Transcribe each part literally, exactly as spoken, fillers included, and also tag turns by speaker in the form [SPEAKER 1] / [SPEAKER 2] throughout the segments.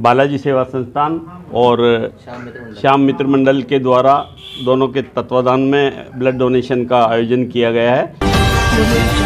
[SPEAKER 1] बालाजी सेवा संस्थान और श्याम मित्र मंडल के द्वारा दोनों के तत्वाधान में ब्लड डोनेशन का आयोजन किया गया है।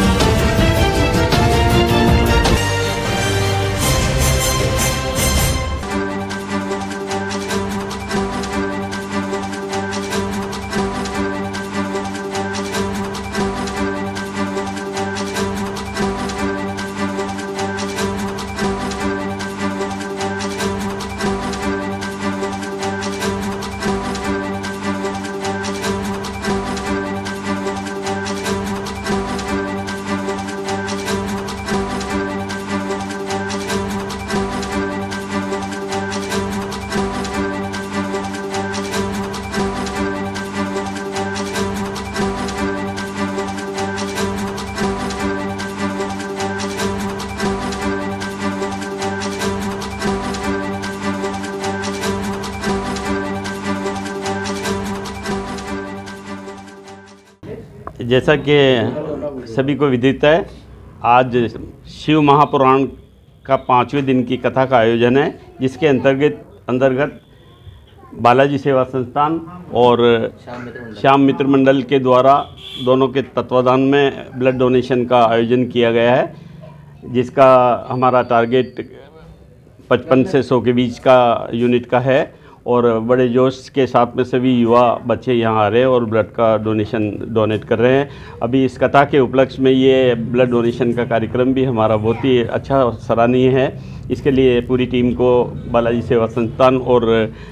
[SPEAKER 1] जैसा कि सभी को विदित है, आज शिव महापुराण का पाँचवें दिन की कथा का आयोजन है, जिसके अंतर्गत अंतर्गत बालाजी सेवा संस्थान और श्याम मित्र मंडल के द्वारा दोनों के तत्वाधान में ब्लड डोनेशन का आयोजन किया गया है, जिसका हमारा टारगेट पचपन से सौ के बीच का यूनिट का है और बड़े जोश के साथ में सभी युवा बच्चे यहाँ आ रहे हैं और ब्लड का डोनेशन डोनेट कर रहे हैं। अभी इस कथा के उपलक्ष्य में ये ब्लड डोनेशन का कार्यक्रम भी हमारा बहुत ही अच्छा सराहनीय है। इसके लिए पूरी टीम को बालाजी सेवा संस्थान और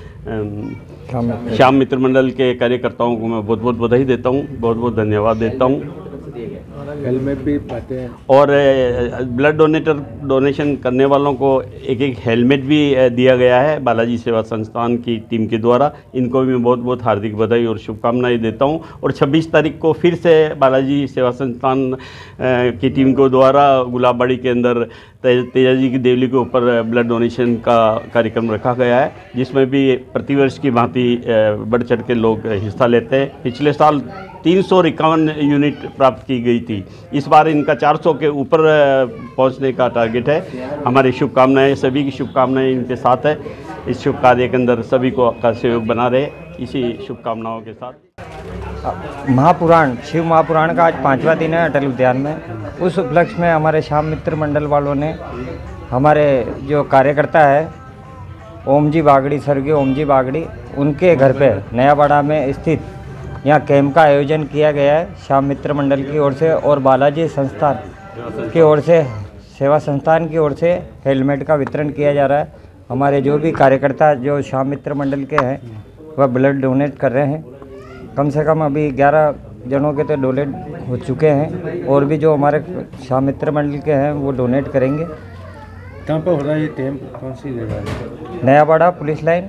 [SPEAKER 1] श्याम मित्र मंडल के कार्यकर्ताओं को मैं बहुत बहुत बधाई देता हूँ, बहुत बहुत धन्यवाद देता हूँ।
[SPEAKER 2] हेलमेट भी पाते हैं
[SPEAKER 1] और ब्लड डोनेटर डोनेशन करने वालों को एक एक हेलमेट भी दिया गया है बालाजी सेवा संस्थान की टीम के द्वारा। इनको भी मैं बहुत बहुत हार्दिक बधाई और शुभकामनाएं देता हूं। और छब्बीस तारीख को फिर से बालाजी सेवा संस्थान की टीम को द्वारा गुलाबबाड़ी के अंदर तेजा जी की देवली के ऊपर ब्लड डोनेशन का कार्यक्रम रखा गया है, जिसमें भी प्रतिवर्ष की भांति बढ़ चढ़ के लोग हिस्सा लेते हैं। पिछले साल तीन सौ इक्यावन यूनिट प्राप्त की गई थी, इस बार इनका चार सौ के ऊपर पहुंचने का टारगेट है। हमारी शुभकामनाएं, सभी की शुभकामनाएं इनके साथ है। इस शुभ कार्य के अंदर सभी को का सहयोग बना रहे, इसी शुभकामनाओं के साथ।
[SPEAKER 3] महापुराण शिव महापुराण का आज पाँचवा दिन है अटल उद्यान में। उस उपलक्ष्य में हमारे श्याम मित्र मंडल वालों ने हमारे जो कार्यकर्ता है ओम जी बागड़ी, स्वर्गीय ओम जी बागड़ी, उनके घर पे नयाबाड़ा में स्थित यहाँ कैंप का आयोजन किया गया है श्याम मित्र मंडल की ओर से और बालाजी संस्थान की ओर से, सेवा संस्थान की ओर से हेलमेट का वितरण किया जा रहा है। हमारे जो भी कार्यकर्ता जो श्याम मित्र मंडल के हैं वह ब्लड डोनेट कर रहे हैं। कम से कम अभी ग्यारह जनों के तो डोनेट हो चुके हैं और भी जो हमारे श्याम मित्र मंडल के हैं वो डोनेट करेंगे।
[SPEAKER 2] कहाँ पर हो रहा है ये कैंप, कौन सी जगह है?
[SPEAKER 3] नयाबाड़ा पुलिस लाइन,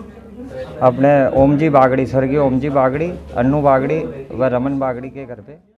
[SPEAKER 3] अपने ओम जी बागड़ी, स्वर्गीय ओम जी बागड़ी, अन्नू बागड़ी व रमन बागड़ी के घर पे।